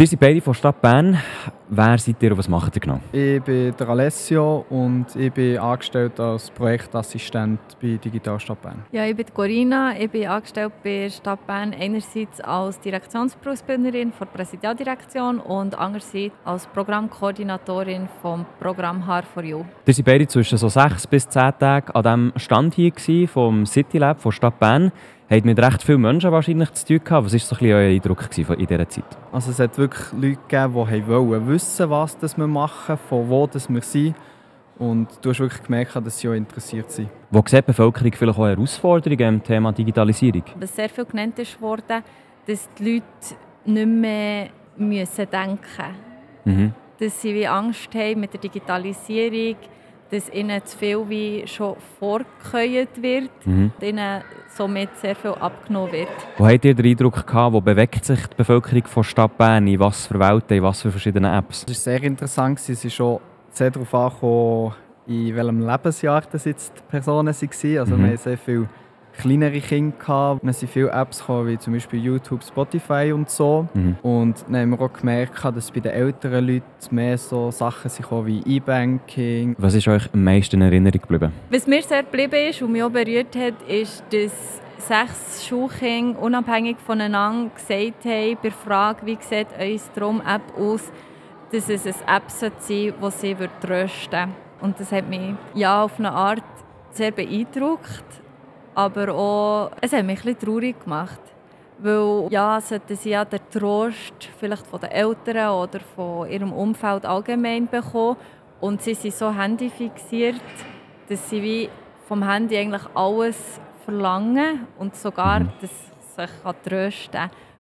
Ihr seid beide von Stadt Bern. Wer seid ihr und was macht ihr genau? Ich bin der Alessio und ich bin angestellt als Projektassistent bei Digital Stadt Bern. Ja, ich bin Corinna. Ich bin angestellt bei Stadt Bern einerseits als Direktionsberufsbildnerin der Präsidialdirektion und andererseits als Programmkoordinatorin vom Programm H4U. Ihr seid beide zwischen so 6 bis 10 Tagen an diesem Stand hier vom City Lab von Stadt Bern. Habt mit recht vielen Menschen wahrscheinlich zu tun gehabt. Was war so ein bisschen euer Eindruck in dieser Zeit? Also es hat wirklich Leute gegeben, die wollten wissen, was wir machen, von wo wir sind. Und du hast wirklich gemerkt, dass sie auch interessiert sind. Wo sieht die Bevölkerung vielleicht auch Herausforderungen im Thema Digitalisierung? Was sehr viel genannt wurde, dass die Leute nicht mehr denken müssen. Dass sie wie Angst haben mit der Digitalisierung, dass ihnen zu viel wie schon vorgekäut wird und ihnen somit sehr viel abgenommen wird. Wo habt ihr den Eindruck gehabt, wo bewegt sich die Bevölkerung von Stadt Bern, in was für Welten, in was für verschiedene Apps? Es war sehr interessant. Es ist schon sehr darauf angekommen, in welchem Lebensjahr das jetzt die Personen waren. Also wir hatten sehr viele kleinere Kinder gehabt. Es sind viele Apps gekommen, wie zum Beispiel YouTube, Spotify und so. Und dann haben wir auch gemerkt, dass bei den älteren Leuten mehr so Sachen sind wie E-Banking. Was ist euch am meisten in Erinnerung geblieben? Was mir sehr geblieben ist und mich auch berührt hat, ist, dass 6 Schulkinder unabhängig voneinander gesagt haben, bei der Frage, wie sieht eure Strom-App aus, dass es eine App sein sollte, die sie trösten würde. Und das hat mich auf eine Art sehr beeindruckt. Aber auch, es hat mich ein bisschen traurig gemacht. Weil sollten sie den Trost vielleicht von den Eltern oder von ihrem Umfeld allgemein bekommen. Und sie sind so handyfixiert, dass sie wie vom Handy eigentlich alles verlangen und sogar, dass sich trösten kann.